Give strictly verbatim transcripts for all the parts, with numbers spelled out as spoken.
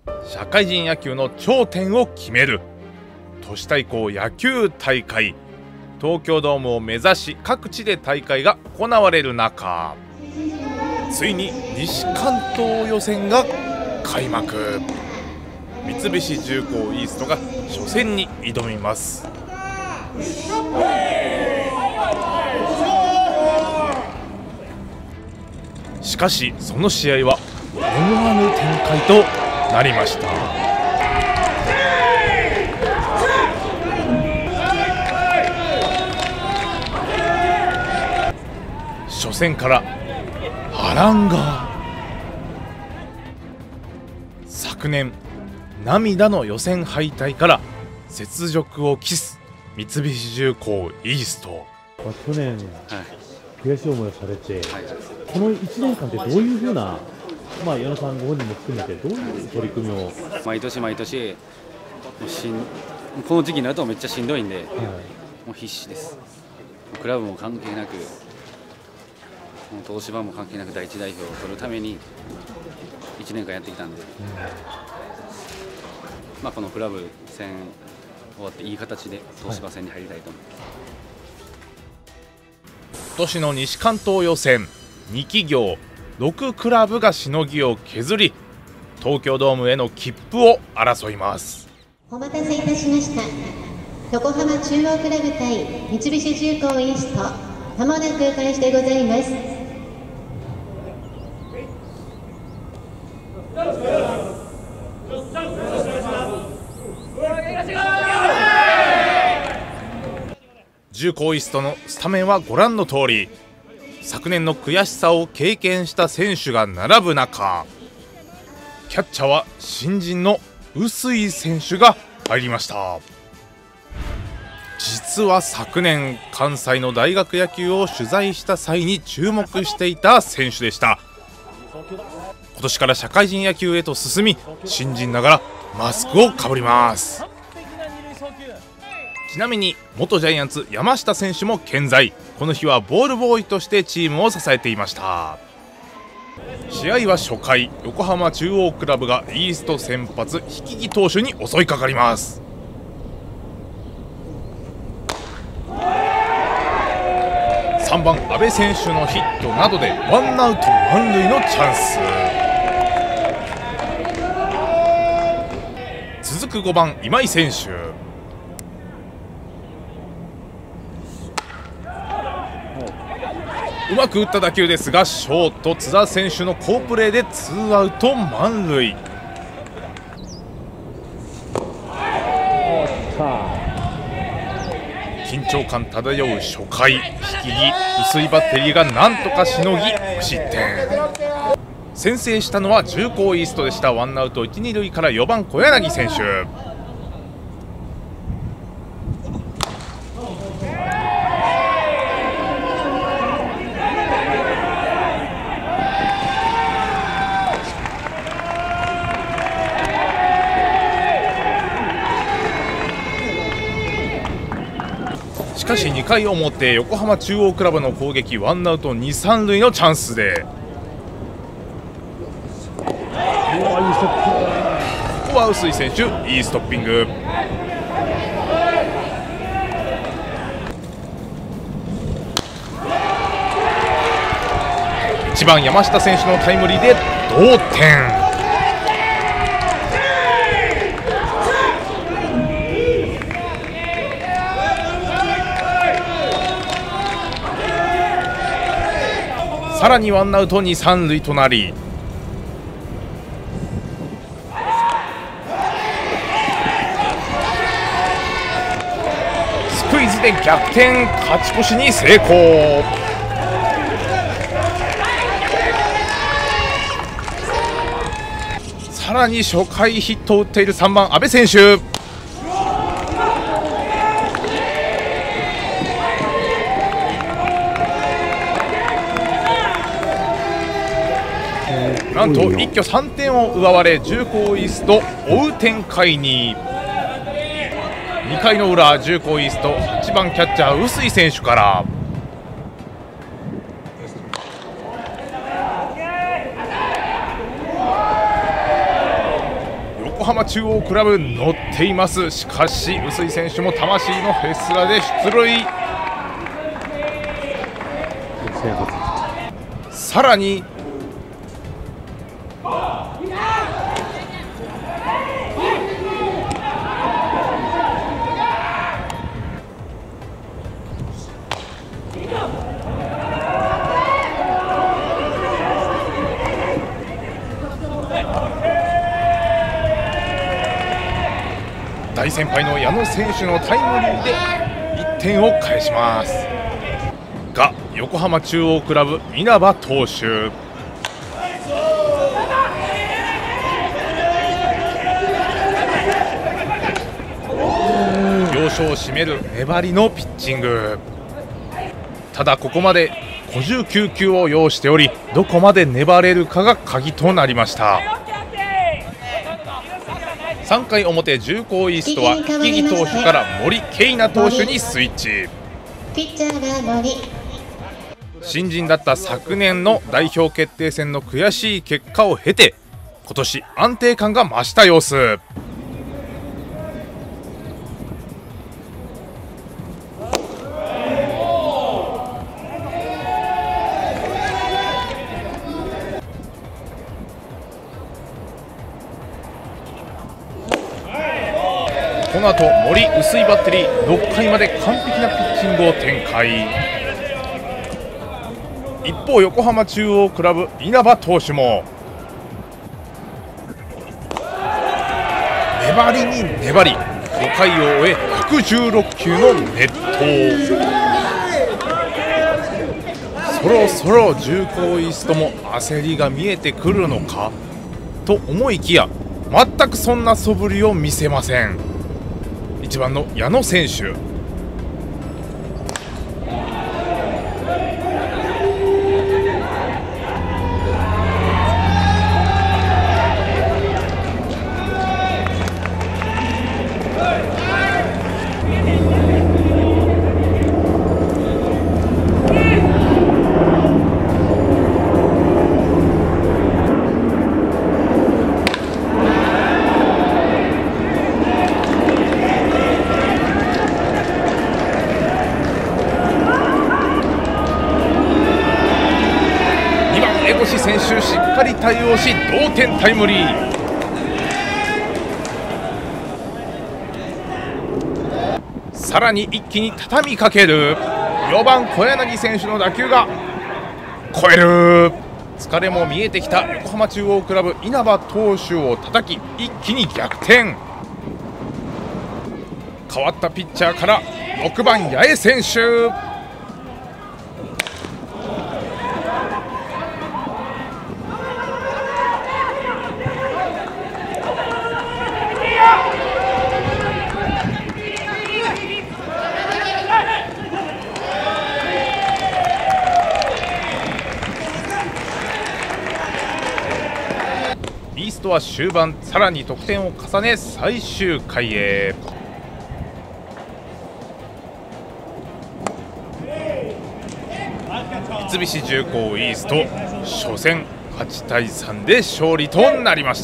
社会人野球の頂点を決める都市対抗野球大会。東京ドームを目指し各地で大会が行われる中、ついに西関東予選が開幕。三菱重工イーストが初戦に挑みます。しかしその試合は思わぬ展開となりました。初戦から波乱が。昨年涙の予選敗退から雪辱を期す三菱重工イースト。 去年、はい、悔しい思いをされて、はい、このいちねんかんってどういうふうな、まあ、矢野さんご本人も含めてどういう取り組みを毎年毎年もうしんこの時期になるとめっちゃしんどいんで、はい、もう必死です。クラブも関係なく、もう東芝も関係なく第一代表を取るためにいちねんかんやってきたんで、うん、まあ、このクラブ戦終わっていい形で東芝戦に入りたいと思います。はい、 今年の西関東予選、に企業ろくクラブがしのぎを削り東京ドームへの切符を争います。 お待たせいたしました。横浜中央クラブ対三菱重工イースト、まもなく開始でございます。 重工イーストのスタメンはご覧の通り。昨年の悔しさを経験した選手が並ぶ中、キャッチャーは新人の臼井選手が入りました。実は昨年関西の大学野球を取材した際に注目していた選手でした。今年から社会人野球へと進み、新人ながらマスクをかぶります。ちなみに元ジャイアンツ山下選手も健在。この日はボールボーイとしてチームを支えていました。試合は初回、横浜中央クラブがイースト先発引木投手に襲いかかります。さんばん阿部選手のヒットなどでワンアウト満塁のチャンス。続くごばん今井選手。うまく打った打球ですがショート津田選手の好プレーでツーアウト満塁。緊張感漂う初回、引き薄いバッテリーがなんとかしのぎ無失点。先制したのは重工イーストでした。ワンアウトいち、に塁からよばん小柳選手。しかしにかい表、横浜中央クラブの攻撃、ワンアウトに、さん塁のチャンスでここは臼井選手いいストッピング。いちばん山下選手のタイムリーで同点。さらにワンアウトに、さん塁となりスクイズで逆転、勝ち越しに成功。さらに初回ヒットを打っているさんばん阿部選手。なんと一挙さんてんを奪われ重工イースト追う展開に。にかいの裏、重工イーストはちばんキャッチャー臼井選手から浜中央クラブ乗っています。しかし臼井選手も魂のヘスラで出塁。さらに大先輩の矢野選手のタイムリーでいってんを返しますが、横浜中央クラブ稲葉投手要所を締める粘りのピッチング。ただここまでごじゅうきゅうきゅうを要しており、どこまで粘れるかが鍵となりました。さんかい表、重工イーストは木々投手から森慶奈投手にスイッチ。 ピッチャーが森。 新人だった昨年の代表決定戦の悔しい結果を経て、今年安定感が増した様子。この後森臼井バッテリーろっかいまで完璧なピッチングを展開。一方横浜中央クラブ稲葉投手も粘りに粘り、ごかいを終えひゃくじゅうろっきゅうの熱投。そろそろ重工イーストも焦りが見えてくるのかと思いきや、全くそんな素振りを見せません。いちばんの矢野選手、選手しっかり対応し同点タイムリー。さらに一気に畳みかけるよばん小柳選手の打球が超える。疲れも見えてきた横浜中央クラブ稲葉投手を叩き一気に逆転。変わったピッチャーからろくばん八重選手。イーストは終盤さらに得点を重ね最終回へ。三菱重工イースト初戦はちたいさんで勝利となりました。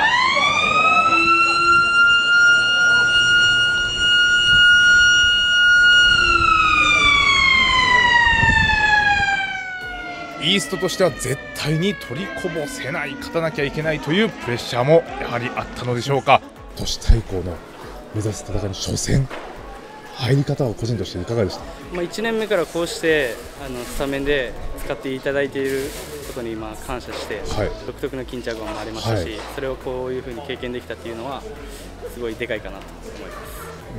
イーストとしては絶対に取りこぼせない、勝たなきゃいけないというプレッシャーもやはりあったのでしょうか。 都市対抗の目指す戦いの初戦、入り方は個人としていかがでした？ まあいちねんめからこうしてあのスタメンで使っていただいていることにまあ感謝して、はい、独特の緊張感もありましたし、はい、それをこういうふうに経験できたっていうのはすごいでかいかなと思います。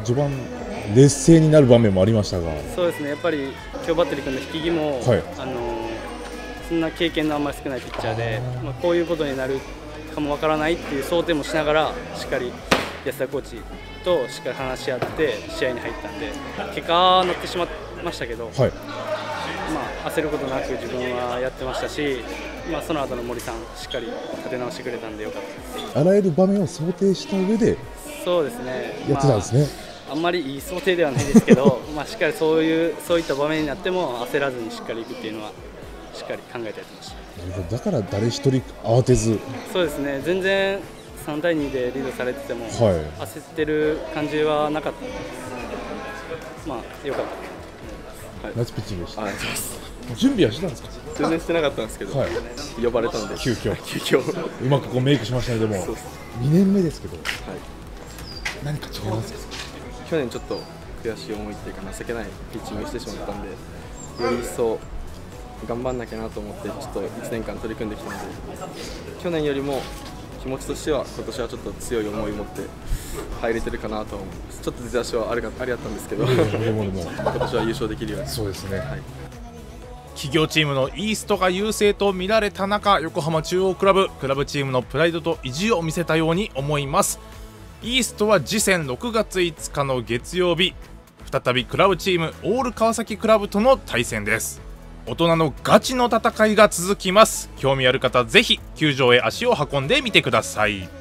序盤劣勢になる場面もありましたが、 そうですね、やっぱり今日バッテリー君の引き気も、はい、あのそんな経験のあんまり少ないピッチャーで、まあ、こういうことになるかもわからないっていう想定もしながらしっかり安田コーチとしっかり話し合って試合に入ったんで、結果はなってしまいましたけど、はい、まあ、焦ることなく自分はやってましたし、まあ、その後の森さんしっかり立て直してくれたんでよかったです。 あらゆる場面を想定した上でそうですね、 やってたんですね。 まあ、あんまりいい想定ではないですけどまあしっかりそういうそういった場面になっても焦らずにしっかりいくっていうのはしっかり考えてやってました。 だから誰一人慌てず。 そうですね、全然さんたいにでリードされてても、 はい、 焦ってる感じはなかった。まあ良かった。 ナイスピッチングでした。 ありがとうございます。 準備はしてたんですか？ 全然してなかったんですけど、 はい、 呼ばれたんで急遽急遽うまくこうメイクしましたね。でもにねんめですけど、 はい、 何か違いますか？ 去年ちょっと悔しい思いっていうか情けないピッチングしてしまったんで、より一層頑張んなきゃなと思ってちょっといちねんかん取り組んできたので、去年よりも気持ちとしては今年はちょっと強い思いを持って入れてるかなと思います。ちょっと出だしはあれがあれだったんですけど、今年は優勝できるように。 そうですね、はい、 企業チームのイーストが優勢と見られた中、横浜中央クラブクラブチームのプライドと意地を見せたように思います。イーストは次戦ろくがついつかの月曜日、再びクラブチームオール川崎クラブとの対戦です。大人のガチの戦いが続きます。興味ある方ぜひ球場へ足を運んでみてください。